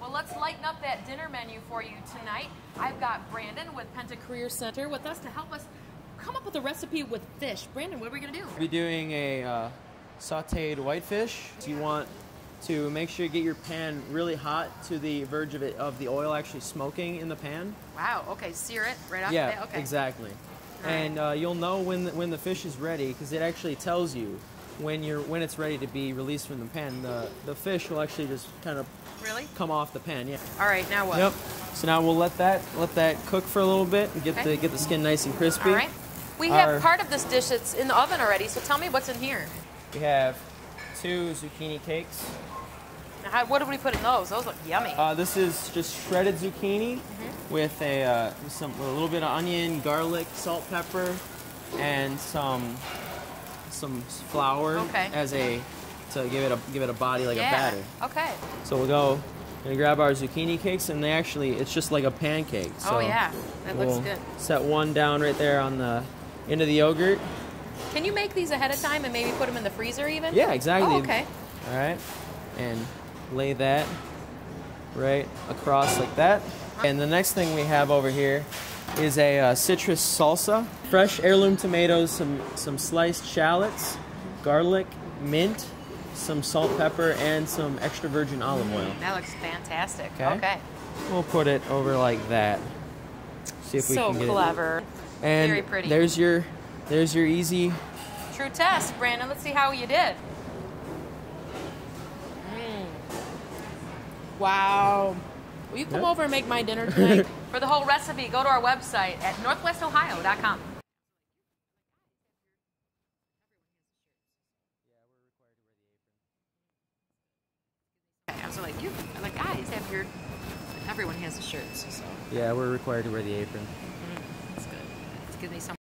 Well, let's lighten up that dinner menu for you tonight. I've got Brandon with Penta Career Center with us to help us come up with a recipe with fish. Brandon, what are we going to do? We'll be doing a sauteed whitefish. So you want to make sure you get your pan really hot to the verge of the oil actually smoking in the pan. Wow, okay, sear it right off. Yeah, okay. exactly. And you'll know when the fish is ready because it actually tells you when it's ready to be released from the pan. The fish will actually just kind of come off the pan. Yeah. All right, now what? Yep. So now we'll let that cook for a little bit and get the skin nice and crispy. All right. We have part of this dish that's in the oven already. So tell me what's in here. We have 2 zucchini cakes. Now, what did we put in those? Those look yummy. This is just shredded zucchini with a little bit of onion, garlic, salt, pepper, and some flour to give it a body like a batter. Okay. So we'll gonna grab our zucchini cakes, and it's just like a pancake. So oh yeah, that looks good. Set one down right there on the end of the yogurt. Can you make these ahead of time and maybe put them in the freezer even? Yeah, exactly. Oh, okay. All right, and lay that right across like that. And the next thing we have over here is a citrus salsa, fresh heirloom tomatoes, some sliced shallots, garlic, mint, some salt, pepper, and some extra virgin olive oil. That looks fantastic. Okay. We'll put it over like that. See if we can get it. So clever. And very pretty. There's your easy true test, Brandon. Let's see how you did. Wow. Will you come over and make my dinner tonight? For the whole recipe, go to our website at northwestohio.com. I was like, the guys have your, everyone has the shirts. So. Yeah, we're required to wear the apron. That's good. It's giving me some.